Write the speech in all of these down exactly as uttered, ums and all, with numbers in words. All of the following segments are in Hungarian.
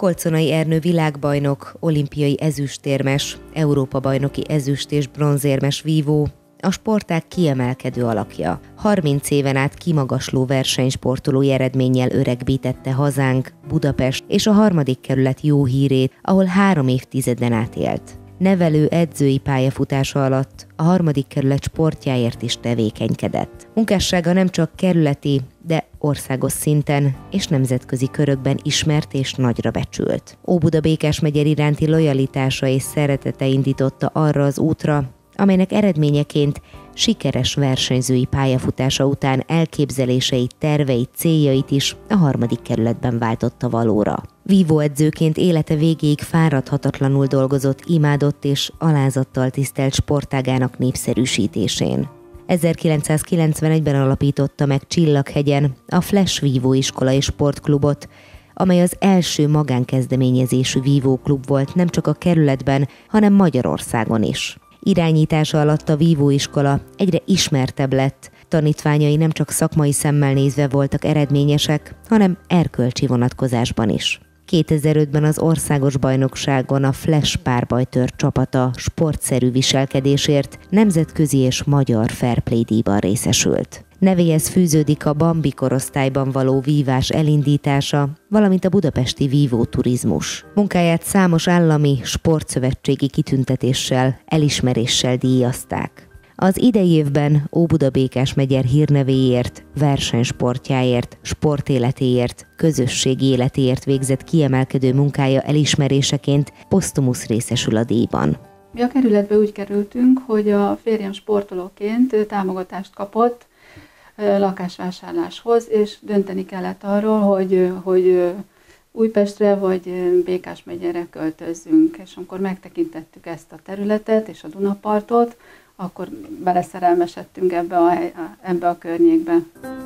Kolczonai Ernő világbajnok, olimpiai ezüstérmes, Európa-bajnoki ezüst- és bronzérmes vívó, a sportág kiemelkedő alakja. harminc éven át kimagasló versenysportolói eredménnyel öregbítette hazánk, Budapest és a harmadik kerület jó hírét, ahol három évtizeden át élt. Nevelő edzői pályafutása alatt a harmadik kerület sportjáért is tevékenykedett. Munkássága nem csak kerületi, de országos szinten és nemzetközi körökben ismert és nagyra becsült. Óbuda-Békás megyer iránti lojalitása és szeretete indította arra az útra, amelynek eredményeként sikeres versenyzői pályafutása után elképzeléseit, terveit, céljait is a harmadik kerületben váltotta valóra. Vívóedzőként élete végéig fáradhatatlanul dolgozott, imádott és alázattal tisztelt sportágának népszerűsítésén. ezerkilencszázkilencvenegyben alapította meg Csillaghegyen a Flash vívóiskola és sportklubot, amely az első magánkezdeményezésű vívóklub volt nem csak a kerületben, hanem Magyarországon is. Irányítása alatt a vívóiskola egyre ismertebb lett, tanítványai nem csak szakmai szemmel nézve voltak eredményesek, hanem erkölcsi vonatkozásban is. kétezer-ötben az országos bajnokságon a Flash párbajtőr csapata sportszerű viselkedésért nemzetközi és magyar fair play díjban részesült. Nevéhez fűződik a Bambi korosztályban való vívás elindítása, valamint a budapesti vívóturizmus. Munkáját számos állami sportszövetségi kitüntetéssel, elismeréssel díjazták. Az idei évben Óbuda-Békás megyer hírnevéért, versenysportjáért, sportéletéért, közösségi életéért végzett kiemelkedő munkája elismeréseként posztumusz részesül a díjban. Mi a kerületbe úgy kerültünk, hogy a férjem sportolóként támogatást kapott lakásvásárláshoz, és dönteni kellett arról, hogy, hogy Újpestre vagy Békás megyere költözzünk. És amikor megtekintettük ezt a területet és a Dunapartot, akkor beleszerelmesedtünk ebbe a, ebbe a környékbe.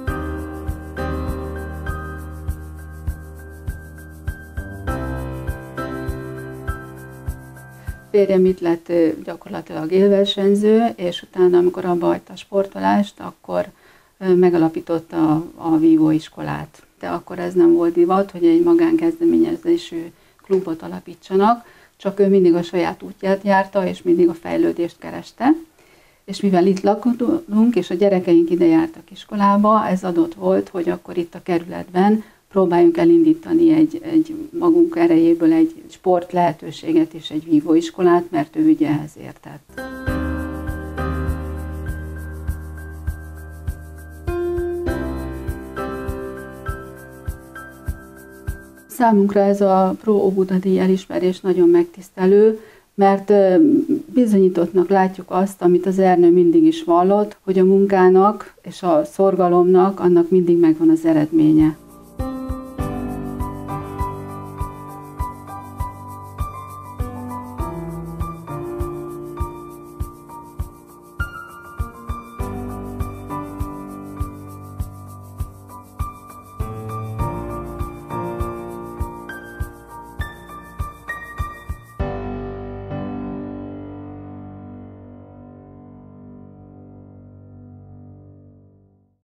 Férjem itt lett gyakorlatilag élversenyző, és utána, amikor abba hagyta a sportolást, akkor megalapította a, a vívóiskolát. De akkor ez nem volt divat, hogy egy magánkezdeményezésű klubot alapítsanak, csak ő mindig a saját útját járta, és mindig a fejlődést kereste. És mivel itt lakunk, és a gyerekeink ide jártak iskolába, ez adott volt, hogy akkor itt a kerületben próbáljunk elindítani egy, egy magunk erejéből egy sport lehetőséget és egy vívóiskolát, mert ő ugye ehhez értett. Számunkra ez a Pro Óbuda-díj elismerés nagyon megtisztelő, mert bizonyítottnak látjuk azt, amit az Ernő mindig is vallott, hogy a munkának és a szorgalomnak annak mindig megvan az eredménye.